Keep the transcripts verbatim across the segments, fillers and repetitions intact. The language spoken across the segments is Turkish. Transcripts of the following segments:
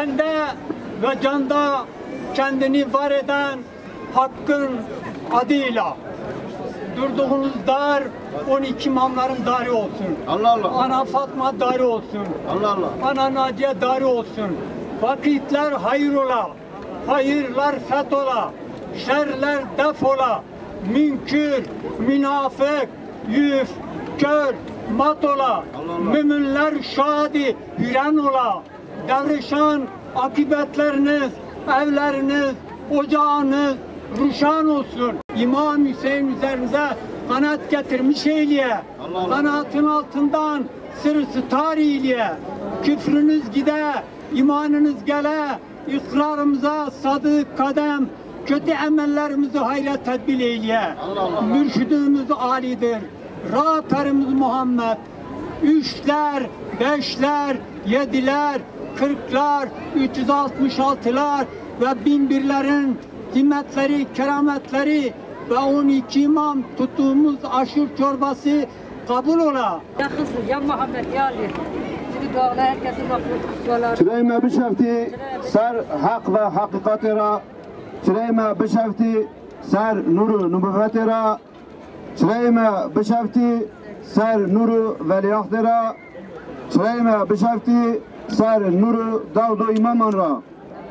tende ve canda kendini var eden Hakk'ın adıyla. Durduğunuz dar on iki imamların darı olsun. Allah Allah. Ana Fatma darı olsun. Allah Allah. Ana Naciye darı olsun. Vakitler hayır ola. Hayırlar fethola. Şerler defola. Münkür, münafık, yüf, kör, mat ola. Müminler şadi, hüren ola. Devrişan akıbetleriniz, evleriniz, ocağınız ruşan olsun. İmam Hüseyin üzerinize kanat getirmiş eyleye. Kanatın altından sırısı tarihiye. Küfrünüz gide, imanınız gele. İkrarımıza sadık kadem. Kötü emellerimizi hayra tedbil eyleye. Mürşidimiz alidir. Rahperimiz Muhammed. Üçler, beşler, yediler, kırklar, üç yüz altmış altılar ve bin birlerin himmetleri, kerametleri ve on iki imam tuttuğumuz aşır çorbası kabul ola. Ya Hızır, ya Muhammed, ya Ali. Şimdi dualar herkesin duaları. Çireyme bişefti ser hak ve hakikatera. Çireyme bişefti ser nuru nübüvvetera. Çireyme bişefti ser nuru veliyahtera. Çireyme bişefti ser nuru davdu imamanra.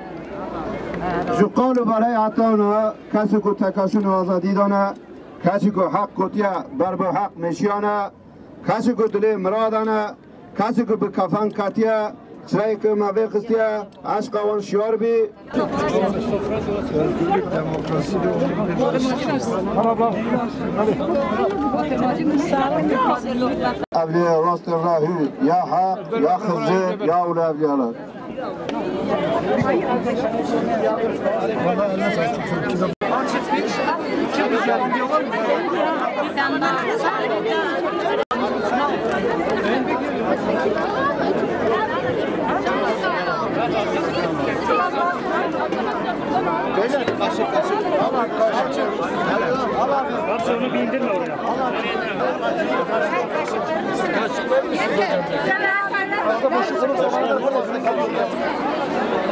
Şu kavlu baray atağına kesi ku tekaşun azadidana, kesi ku hak kutiya berbu hak meşiyana, kesi ku dili muradana, kesi ku bi kafan katiya, çırayı ku mavi kıstiya, aşka van şiar bi. Özgürlük, demokrasi ve Evliya Rasulullahü, ya hak, ya hızır, ya ulu evliyalar. Onu bindirme oraya. Sen